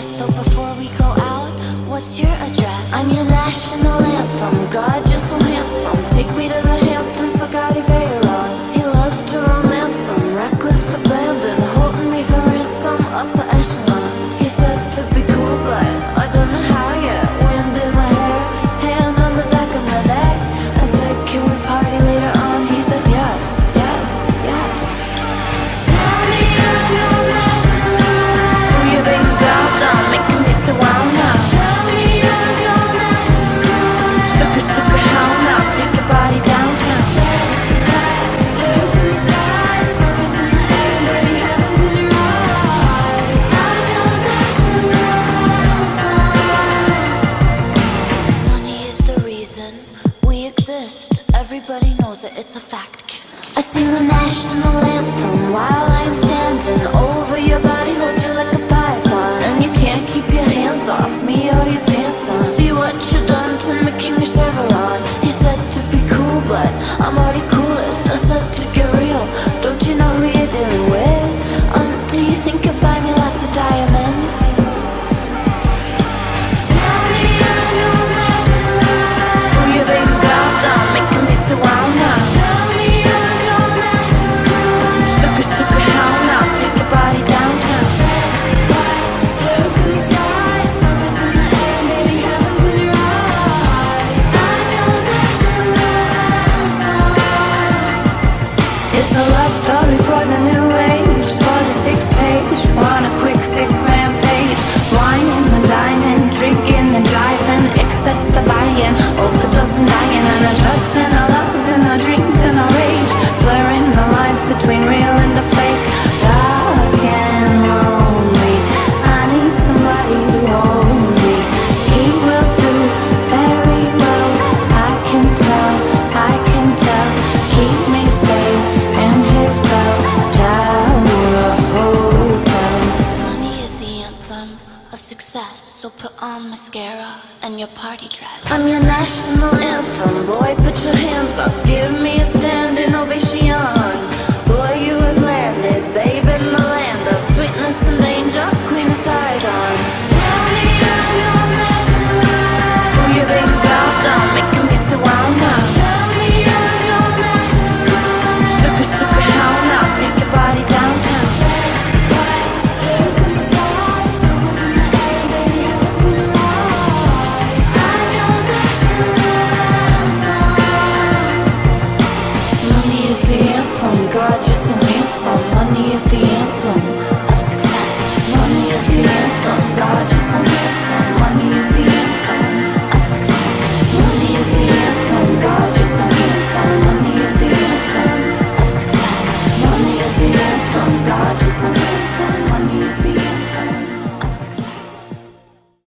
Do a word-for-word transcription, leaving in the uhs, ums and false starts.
success. So before we go out, what's your address? I'm your national anthem, God, you're so handsome. Take me to the Hamptons, Bugatti Veyron. He loves to romance them, reckless abandon, holding me for ransom, upper echelon. He says to be cool, but I don't know how yet. Wind in my hair, hand on the back of my neck. I said, can we party later on? He said yes, yes, yes. Tell me I'm your national. Who you been about on, making me so wild now. Tell me I'm your national. Sugar, sugar, how now? Take your body downtown. Blues in the sky, stars in the air, baby, heaven's in your eyes. I'm your national. Money is the reason we exist. Everybody knows it, it's a fact. Kiss, kiss. I sing the national anthem while I'm standing over your body, hold you like a python. And you can't keep your hands off me or your pants on. See what you done to me, King of Chevron. He said to be cool, but I'm already coolest. I said to get real, don't you know who you're dealing with? Um, do you think you'll buy me lots of diamonds? Tell me I'm your national. Who you been about on, making me so wild now. Tell me I'm your national. Sugar, sugar, how now? Take your body downtown. Blues in the sky, stars in the air, baby, heaven's in your eyes. I'm your national anthem. It's a love story for the new age, for the sixth page. Want a quick stick rampage, whining and dining, drinking and driving, excess to buying, overdose and dying, and our drugs and our love and our dreams and our rage, blurring the lines between real and the fake. Dark and lonely, I need somebody to hold me. He will do very well, I can tell, I can tell. Keep me safe in his bell tower hotel. Money is the anthem of success, so put on mascara and your party dress. I'm your national anthem, boy, put your hands up, give me a standing ovation. Boy, you have landed, babe, in the land of sweetness and